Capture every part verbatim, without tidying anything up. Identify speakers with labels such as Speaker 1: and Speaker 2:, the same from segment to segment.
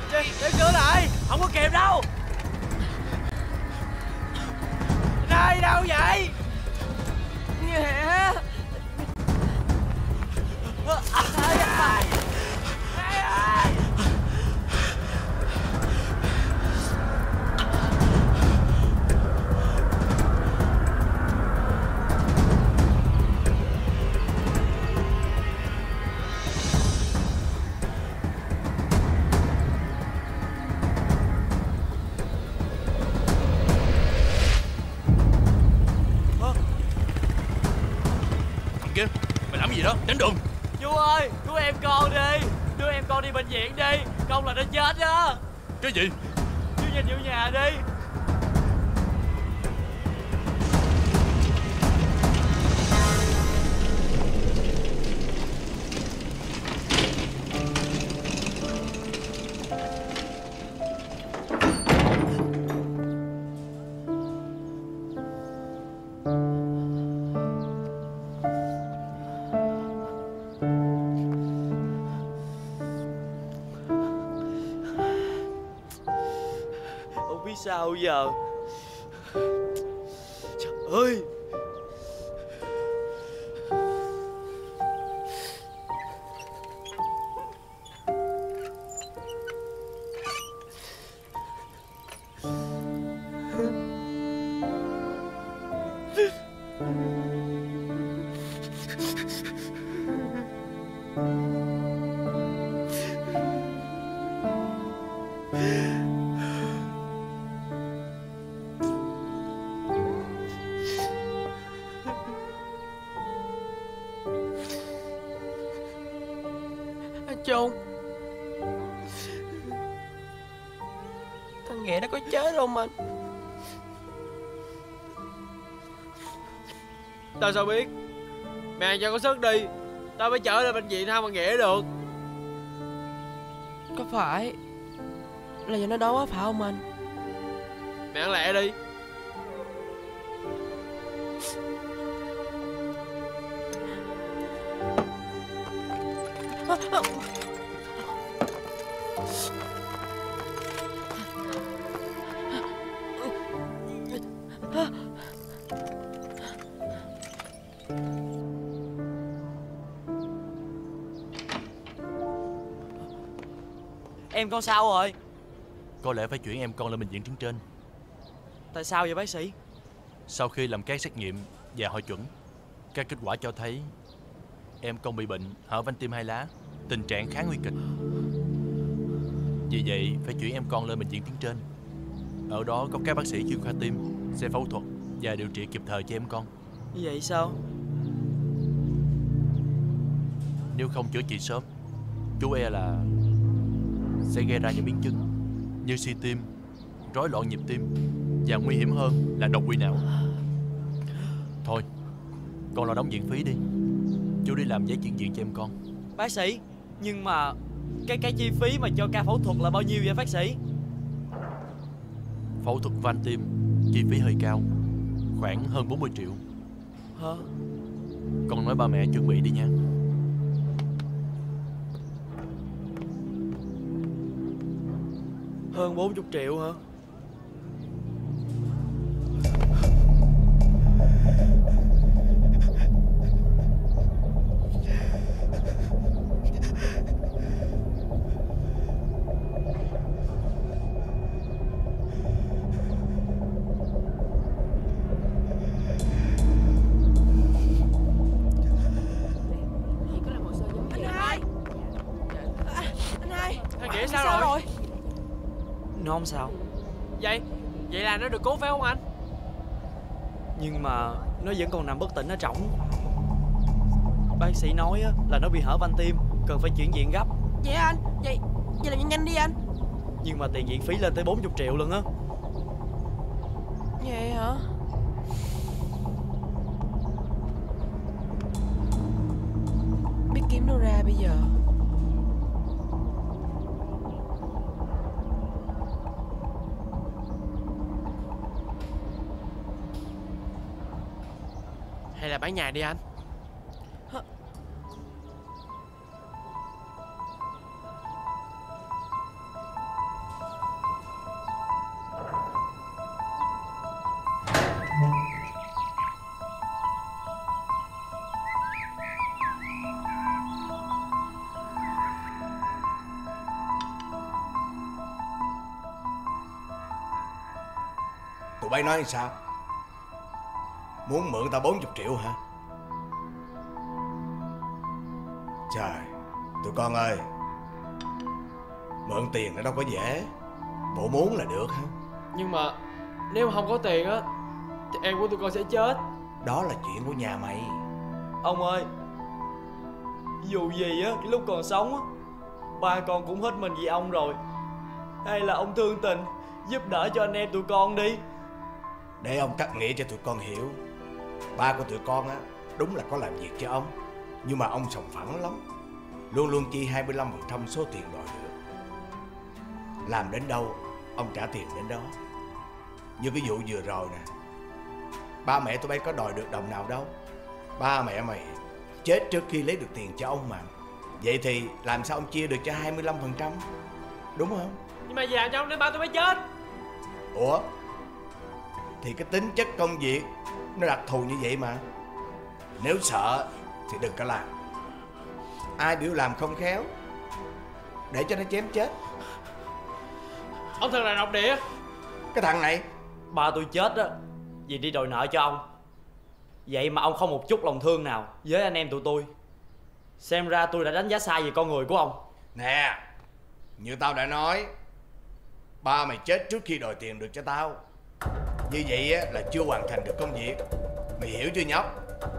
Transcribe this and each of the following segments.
Speaker 1: Để sửa lại. Không có kịp đâu. Này đâu vậy? Nè. Ai ơi. Ai ơi.
Speaker 2: Mày làm gì đó, tránh đường.
Speaker 1: Chú ơi, cứu em con đi. Đưa em con đi bệnh viện đi. Không là nó chết đó.
Speaker 2: Cái gì?
Speaker 1: Chú nhìn vô nhà đi. Sao giờ? Trời ơi.
Speaker 3: Trung, thằng Nghĩa nó có chết không anh?
Speaker 1: Tao sao biết? Mày ăn cho có sức đi. Tao phải chở lên bệnh viện thăm thằng Nghĩa được.
Speaker 3: Có phải là do nó đói quá phải không anh?
Speaker 1: Mày ăn lẹ đi. Em con sao rồi?
Speaker 2: Có lẽ phải chuyển em con lên bệnh viện tuyến trên.
Speaker 1: Tại sao vậy bác sĩ?
Speaker 2: Sau khi làm các xét nghiệm và hội chuẩn, các kết quả cho thấy em con bị bệnh hở van tim hai lá, tình trạng khá nguy kịch. Vì vậy phải chuyển em con lên bệnh viện tuyến trên. Ở đó có các bác sĩ chuyên khoa tim sẽ phẫu thuật và điều trị kịp thời cho em con.
Speaker 1: Như vậy sao?
Speaker 2: Nếu không chữa trị sớm, chú e là sẽ gây ra những biến chứng như suy tim, rối loạn nhịp tim và nguy hiểm hơn là đột quỵ não. Thôi, con lo đóng viện phí đi. Chú đi làm giấy chuyển viện cho em con.
Speaker 1: Bác sĩ, nhưng mà cái cái chi phí mà cho ca phẫu thuật là bao nhiêu vậy bác sĩ?
Speaker 2: Phẫu thuật van tim chi phí hơi cao, khoảng hơn bốn mươi triệu.
Speaker 1: Hả?
Speaker 2: Con nói ba mẹ chuẩn bị đi nha.
Speaker 1: Hơn bốn mươi triệu hả?
Speaker 3: Sao rồi?
Speaker 1: Nó không sao.
Speaker 3: Vậy Vậy là nó được cứu phải không anh?
Speaker 1: Nhưng mà nó vẫn còn nằm bất tỉnh ở trỏng. Bác sĩ nói á, là nó bị hở van tim, cần phải chuyển viện gấp.
Speaker 3: Vậy anh? Vậy Vậy là nhanh nhanh đi anh.
Speaker 1: Nhưng mà tiền viện phí lên tới bốn mươi triệu lần á.
Speaker 3: Vậy hả? Biết kiếm đâu ra bây giờ? Hay là bán nhà đi anh? Hả?
Speaker 4: tụi bay nói sao? Muốn mượn tao bốn mươi triệu hả? Trời, tụi con ơi, mượn tiền nó đâu có dễ. Bộ muốn là được hả?
Speaker 3: Nhưng mà nếu không có tiền á thì em của tụi con sẽ chết.
Speaker 4: Đó là chuyện của nhà mày.
Speaker 1: Ông ơi, dù gì á, cái lúc còn sống á, ba con cũng hết mình vì ông rồi. Hay là ông thương tình giúp đỡ cho anh em tụi con đi.
Speaker 4: Để ông cắt nghĩa cho tụi con hiểu. Ba của tụi con á, đúng là có làm việc cho ông, nhưng mà ông sòng phẳng lắm. Luôn luôn chi hai mươi lăm phần trăm số tiền đòi được. Làm đến đâu, ông trả tiền đến đó. Như cái vụ vừa rồi nè, ba mẹ tụi bay có đòi được đồng nào đâu. Ba mẹ mày chết trước khi lấy được tiền cho ông mà. Vậy thì làm sao ông chia được cho hai mươi lăm phần trăm? Đúng không?
Speaker 3: Nhưng mà gì làm cho ông để ba tôi mới chết?
Speaker 4: Ủa? Thì cái tính chất công việc nó đặc thù như vậy mà. Nếu sợ thì đừng có làm. Ai biểu làm không khéo, để cho nó chém chết.
Speaker 3: Ông thật là độc địa.
Speaker 4: Cái thằng này.
Speaker 1: Ba tôi chết á vì đi đòi nợ cho ông. Vậy mà ông không một chút lòng thương nào với anh em tụi tôi. Xem ra tôi đã đánh giá sai về con người của ông.
Speaker 4: Nè, như tao đã nói, ba mày chết trước khi đòi tiền được cho tao. Như vậy á là chưa hoàn thành được công việc. Mày hiểu chưa nhóc?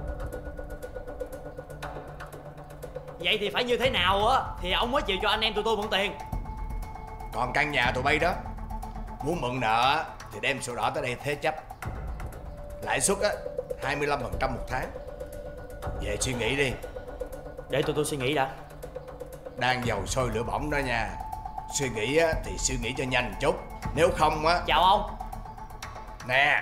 Speaker 1: Vậy thì phải như thế nào á thì ông mới chịu cho anh em tụi tôi mượn tiền?
Speaker 4: Còn căn nhà tụi bay đó, muốn mượn nợ thì đem sổ đỏ tới đây thế chấp. Lãi suất á hai mươi lăm phần trăm một tháng. Về suy nghĩ đi.
Speaker 1: Để tụi tôi suy nghĩ đã.
Speaker 4: Đang dầu sôi lửa bỏng đó nha. Suy nghĩ á thì suy nghĩ cho nhanh chút. Nếu không á.
Speaker 1: Chào ông.
Speaker 4: Nè.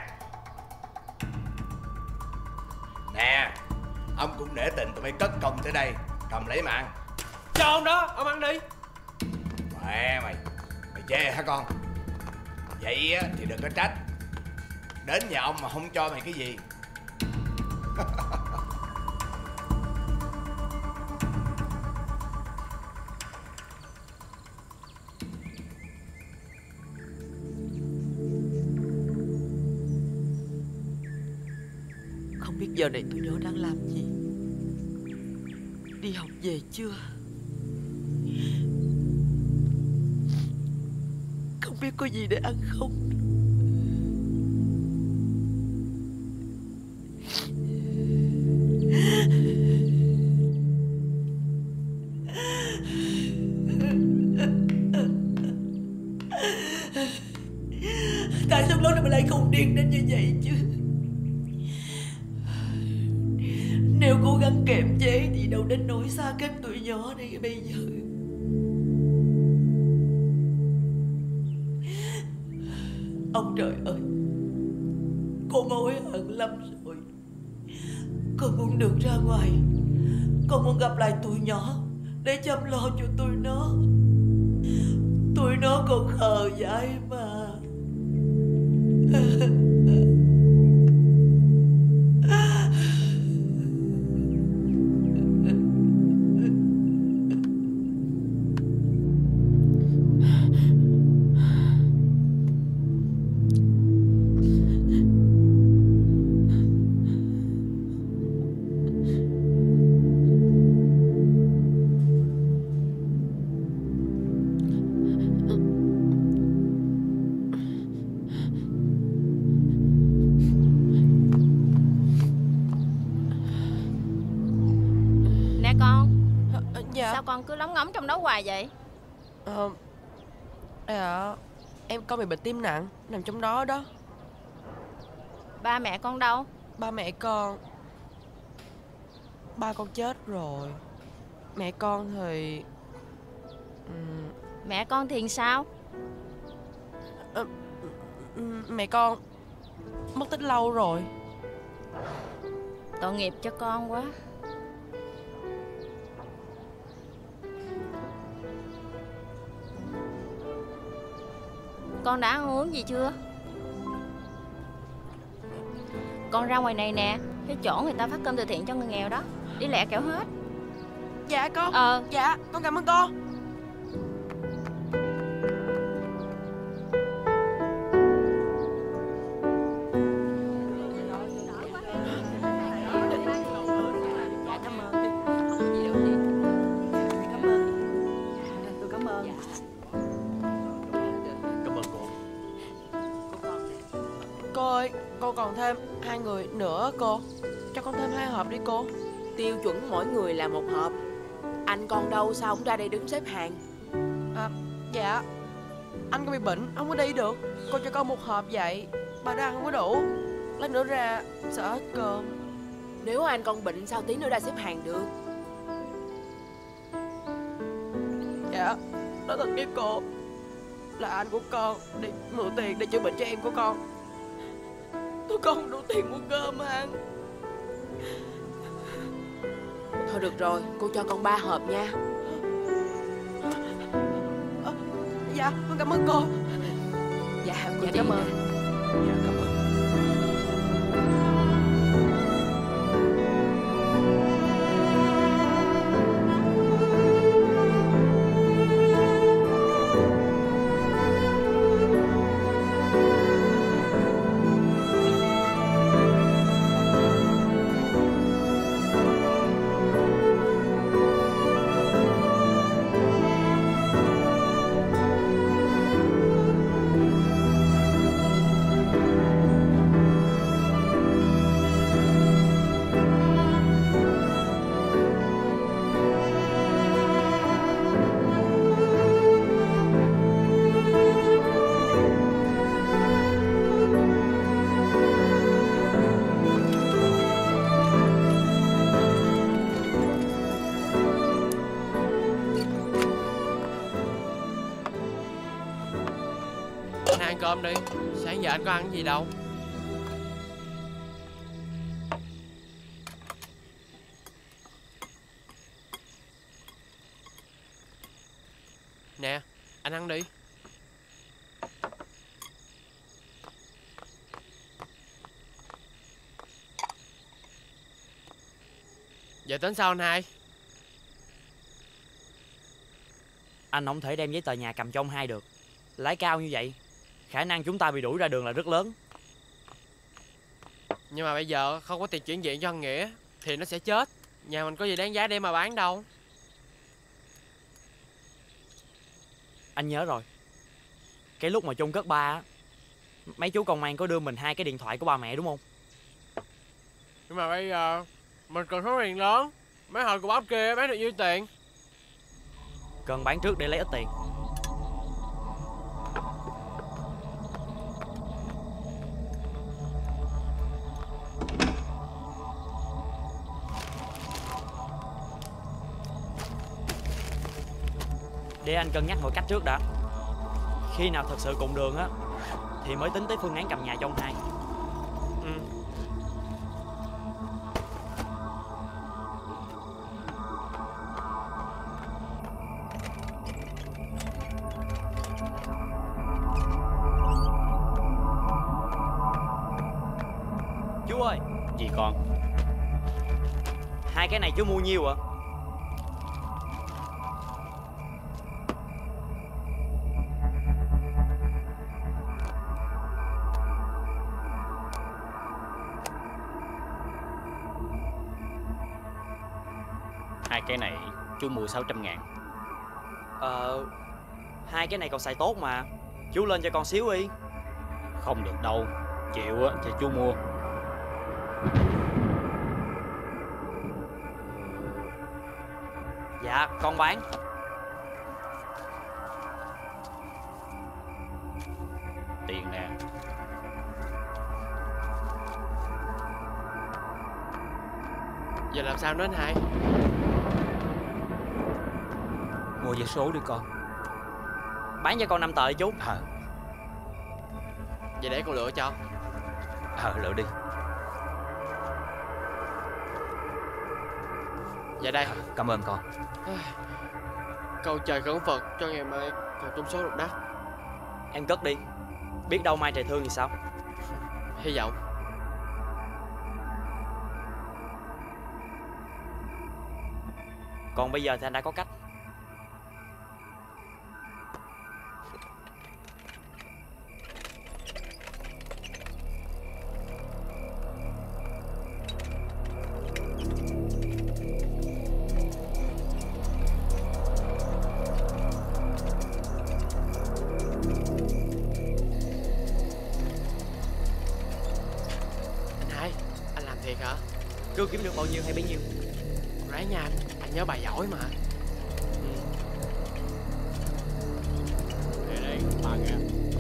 Speaker 4: Nè, ông cũng nể tình tụi bay cất công tới đây. Cầm lấy mà ăn.
Speaker 3: Cho ông đó, ông ăn đi.
Speaker 4: Mẹ mày, mày chê hả con? Vậy á thì đừng có trách. Đến nhà ông mà không cho mày cái gì.
Speaker 5: Không biết giờ này tụi nhỏ đang làm gì. Đi học về chưa? Không biết có gì để ăn không? Tại sao lúc này mà lại không điên đến như vậy chứ? Nếu cố gắng kiềm chế thì đâu đến nỗi xa cách tụi nhỏ này bây giờ. Ông trời ơi, con hối hận lắm rồi. Con muốn được ra ngoài, con muốn gặp lại tụi nhỏ để chăm lo cho tụi nó. Tụi nó còn khờ dại mà.
Speaker 6: Dạ. Sao con cứ lóng ngóng trong đó hoài vậy?
Speaker 3: Ờ à, em có bị bệnh tim nặng, nằm trong đó đó.
Speaker 6: Ba mẹ con đâu?
Speaker 3: Ba mẹ con Ba con chết rồi. Mẹ con thì uhm...
Speaker 6: Mẹ con thì sao?
Speaker 3: À, mẹ con mất tích lâu rồi.
Speaker 6: Tội nghiệp cho con quá. Con đã ăn uống gì chưa? Con ra ngoài này nè, cái chỗ người ta phát cơm từ thiện cho người nghèo đó. Đi lẹ kẻo hết.
Speaker 3: Dạ con.
Speaker 6: Ờ
Speaker 3: Dạ con cảm ơn con. Cô ơi, cô còn thêm hai người nữa cô. Cho con thêm hai hộp đi cô.
Speaker 7: Tiêu chuẩn mỗi người là một hộp. Anh con đâu sao không ra đây đứng xếp hàng?
Speaker 3: À, dạ. Anh con bị bệnh, không có đi được. Cô cho con một hộp vậy. Ba đứa ăn không có đủ. Lát nữa ra sợ hết cơm.
Speaker 7: Nếu anh con bệnh sao tí nữa ra xếp hàng được?
Speaker 3: Dạ, nói thật với cô là anh của con đi mượn tiền để chữa bệnh cho em của con. Tụi con không đủ tiền mua cơm ăn.
Speaker 7: Thôi được rồi, cô cho con ba hộp nha.
Speaker 3: À, dạ, con cảm ơn cô.
Speaker 7: Dạ,
Speaker 3: Dạ, cảm ơn.
Speaker 4: Dạ, cảm ơn.
Speaker 8: Anh ăn cơm đi. Sáng giờ anh có ăn gì đâu. Nè, anh ăn đi. Giờ tính sao anh hai?
Speaker 9: Anh không thể đem giấy tờ nhà cầm cho ông hai được. Lãi cao như vậy, khả năng chúng ta bị đuổi ra đường là rất lớn.
Speaker 8: Nhưng mà bây giờ không có tiền chuyển viện cho thằng Nghĩa thì nó sẽ chết. Nhà mình có gì đáng giá để mà bán đâu.
Speaker 9: Anh nhớ rồi, cái lúc mà chôn cất ba á, mấy chú công an có đưa mình hai cái điện thoại của ba mẹ đúng không?
Speaker 8: Nhưng mà bây giờ mình cần số tiền lớn. Mấy hồi của bác kia bán được nhiêu tiền?
Speaker 9: Cần bán trước để lấy ít tiền. Để anh cân nhắc mọi cách trước đã. Khi nào thật sự cùng đường á thì mới tính tới phương án cầm nhà cho ông hai.
Speaker 8: Ừ.
Speaker 9: Chú ơi.
Speaker 10: Gì con?
Speaker 9: Hai cái này chú mua nhiêu ạ?
Speaker 10: Hai cái này chú mua sáu trăm ngàn.
Speaker 9: Ờ, hai cái này còn xài tốt mà. Chú lên cho con xíu đi.
Speaker 10: Không được đâu. Chịu á thì chú mua.
Speaker 9: Dạ, con bán.
Speaker 10: Tiền nè.
Speaker 8: Giờ làm sao nữa anh hai?
Speaker 10: Mua vé số đi con.
Speaker 9: Bán cho con năm tờ đi chú.
Speaker 10: Ờ.
Speaker 8: Vậy để con lựa cho.
Speaker 10: Ờ, lựa đi.
Speaker 8: Dạ đây.
Speaker 10: Cảm ơn con.
Speaker 8: Cầu trời khẩn Phật cho ngày mai cầu trúng số độc đắc.
Speaker 9: Em cất đi. Biết đâu mai trời thương thì sao?
Speaker 8: Hy vọng.
Speaker 9: Còn bây giờ thì anh đã có cách. Cưa kiếm được bao nhiêu hay bấy nhiêu.
Speaker 8: Ráng nha anh, anh nhớ bài giỏi mà. Đây đây, ba kìa.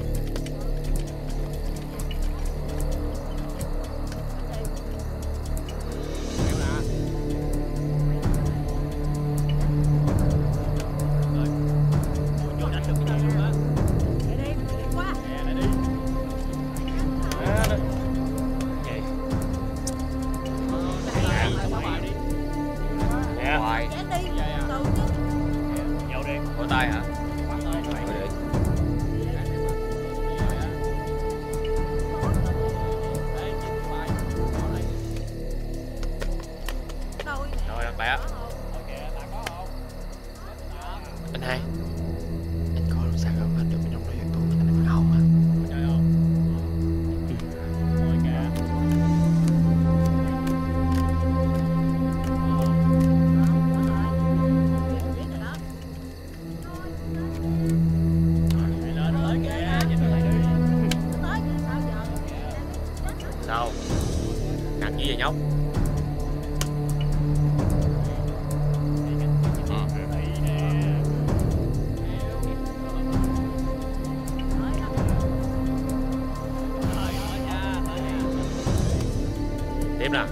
Speaker 8: Anh hai, anh coi làm sao không anh được bên trong đó tôi anh phải không hả? Trời ơi. Rồi kìa. Sao? Nặng gì vậy nhóc? Tiếp nè.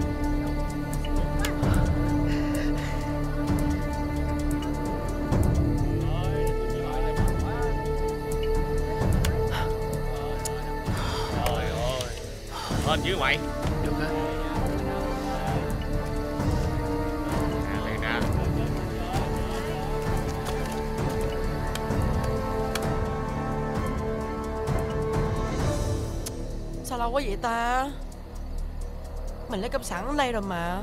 Speaker 8: Trời ơi. Hên chứ mày. Được á. Nè liền nè.
Speaker 3: Sao lâu quá vậy ta? Mình lấy cơm sẵn ở đây rồi mà.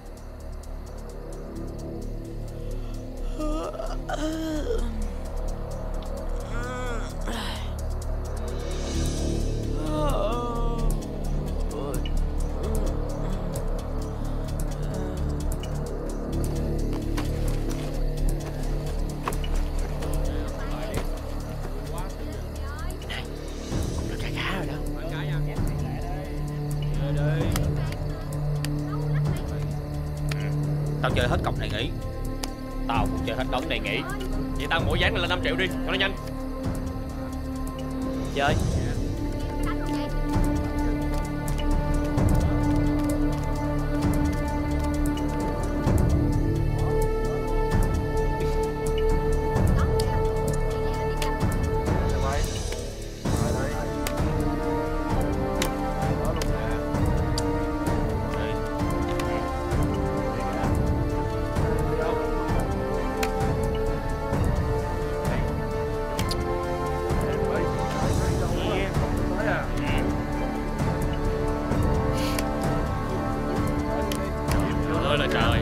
Speaker 10: Tao chơi hết cọc này nghỉ. Tao cũng chơi hết đống này nghỉ. Vậy tao mỗi dán lên năm triệu đi, cho nó nhanh.
Speaker 9: Chơi.
Speaker 10: Là trời.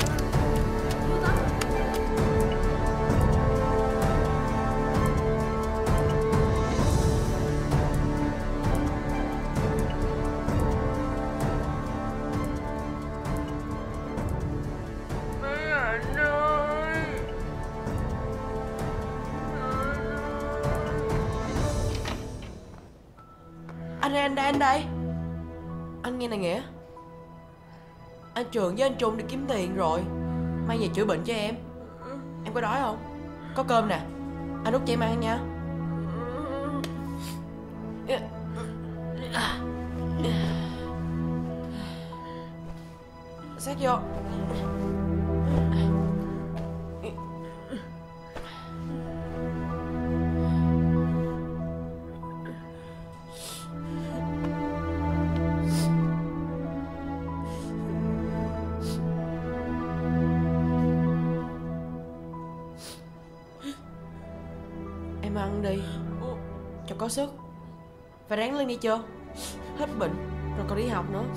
Speaker 3: Anh đây, anh đây, anh đây. Anh nghe này Nghĩa. Anh Trường với anh Trung đi kiếm tiền rồi, mang về chữa bệnh cho em. Em có đói không? Có cơm nè, anh đút cho em ăn nha. Xách vô. Em ăn đi cho có sức. Phải ráng lên đi chưa? Hết bệnh rồi còn đi học nữa.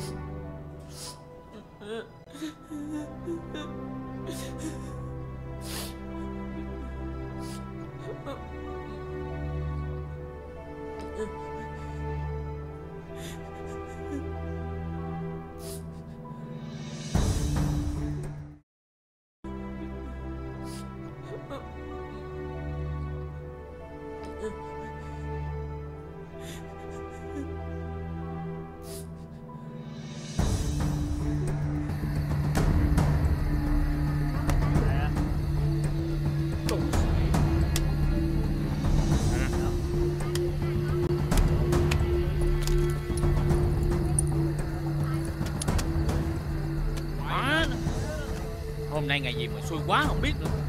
Speaker 10: nay ngày gì mà xui quá không biết nữa.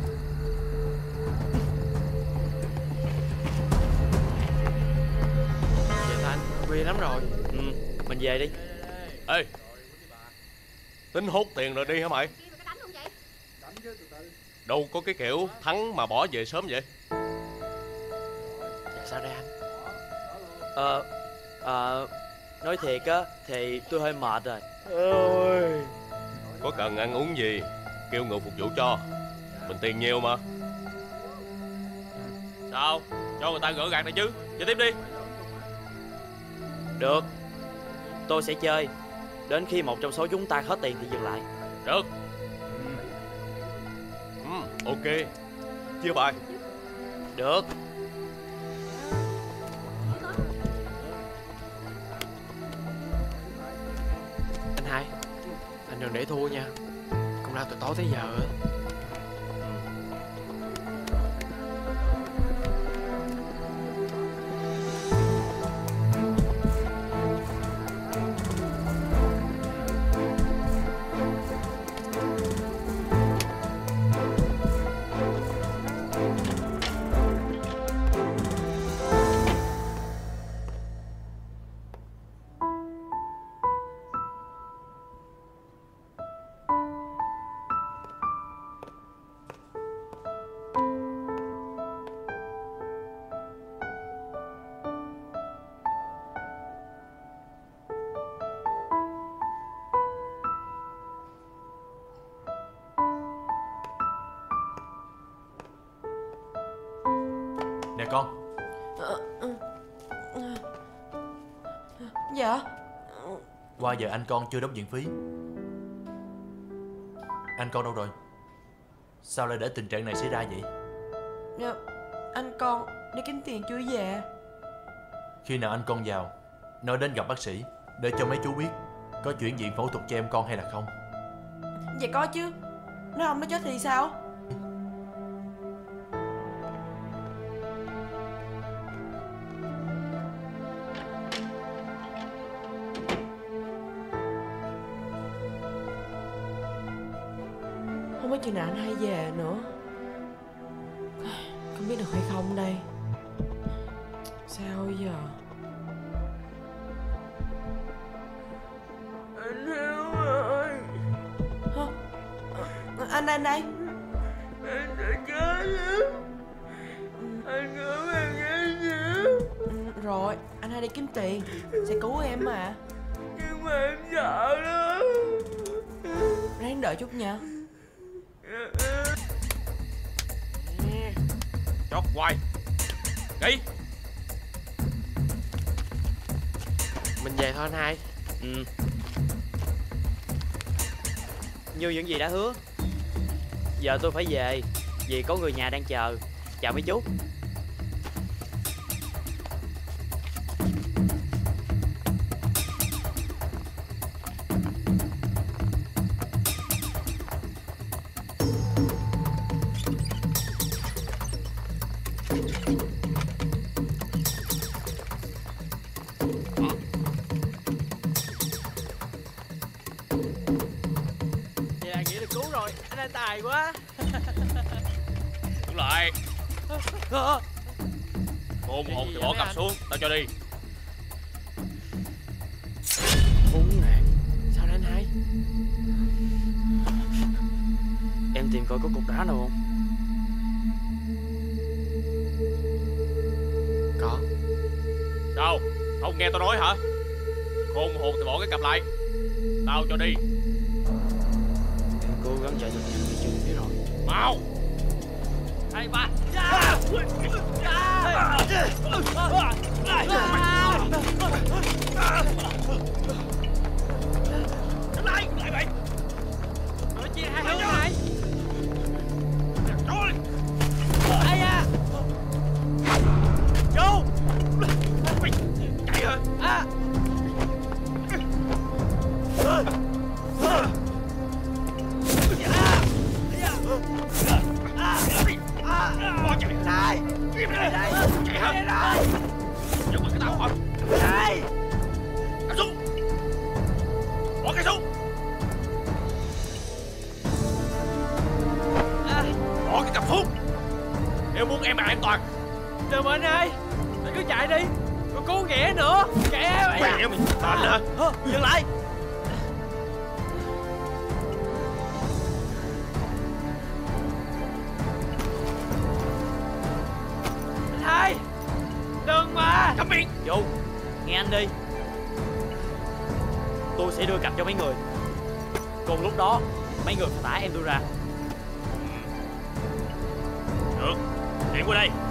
Speaker 8: Vậy thôi anh, khuya lắm rồi.
Speaker 9: Ừ, mình về đi.
Speaker 11: Ê, tính hút tiền rồi đi hả mày? Đâu có cái kiểu thắng mà bỏ về sớm vậy?
Speaker 8: Dạ sao đây anh?
Speaker 9: Ờ, ờ, nói thiệt á, thì tôi hơi mệt rồi.
Speaker 11: Ôi, có cần ăn uống gì kêu người phục vụ cho. Mình tiền nhiều mà.
Speaker 10: Sao? Cho người ta gỡ gạt này chứ. Chơi tiếp đi.
Speaker 9: Được, tôi sẽ chơi đến khi một trong số chúng ta hết tiền thì dừng lại.
Speaker 11: Được. Ừ, ok. Chia bài.
Speaker 9: Được.
Speaker 8: Anh hai, anh đừng để thua nha. Công lao từ tối tới giờ á.
Speaker 2: Nè con.
Speaker 3: Dạ.
Speaker 2: Qua giờ anh con chưa đóng viện phí. Anh con đâu rồi? Sao lại để tình trạng này xảy ra vậy?
Speaker 3: Dạ, anh con đi kiếm tiền chưa về.
Speaker 2: Khi nào anh con vào, nói đến gặp bác sĩ để cho mấy chú biết có chuyển viện phẫu thuật cho em con hay là không.
Speaker 3: Dạ có chứ. Nếu không nó chết thì sao? Không biết chừng nào anh hay về nữa. Không biết được hay không đây. Sao giờ? Anh Hiếu ơi. Hả? Anh anh đây. Anh đã chết đó. Anh cứu em nhé. Rồi, anh hay đi kiếm tiền sẽ cứu em mà. Nhưng mà em sợ đó. Ráng đợi chút nha.
Speaker 10: Chót hoài. Đi.
Speaker 8: Mình về thôi anh hai.
Speaker 9: Ừ. Như những gì đã hứa. Giờ tôi phải về vì có người nhà đang chờ. Chào mấy chú.
Speaker 8: Vậy là nghĩa được cứu rồi. Anh hai tài quá.
Speaker 10: Đứng lại. Hồn hồn thì bỏ cặp xuống. Tao cho đi.
Speaker 8: Bốn ngàn. Sao đây anh hai?
Speaker 9: Em tìm coi có cục đá nào không?
Speaker 8: Có.
Speaker 10: Sao? Không nghe tao nói hả? Khôn hồn thì bỏ cái cặp lại. Tao cho đi.
Speaker 9: Em cố gắng chạy được nhanh chân thế rồi.
Speaker 10: Mau.
Speaker 8: Hai ba.
Speaker 10: Cầm lại. Lại mày.
Speaker 8: Nói chia hai hướng hai.
Speaker 10: Rồi.
Speaker 8: Ai da.
Speaker 10: Vô. Chạy hả?
Speaker 8: À.
Speaker 10: Bỏ chạy.
Speaker 8: Này.
Speaker 10: Im lại đây. Chạy hả?
Speaker 8: Này.
Speaker 10: Giật mặt cái tao hả?
Speaker 8: Này.
Speaker 10: Cắm xuống. Bỏ cái xuống.
Speaker 9: mà anh hai. Anh cứ chạy đi. Còn cô Nghĩa nữa. Kệ em.
Speaker 11: Mẹ mày bệnh hả?
Speaker 9: Hơ, dừng lại. Anh hai. Đừng mà.
Speaker 11: Câm miệng.
Speaker 9: Vô, nghe anh đi. Tôi sẽ đưa cặp cho mấy người. Còn lúc đó mấy người phải thả em tôi ra.
Speaker 11: Được, em qua đây.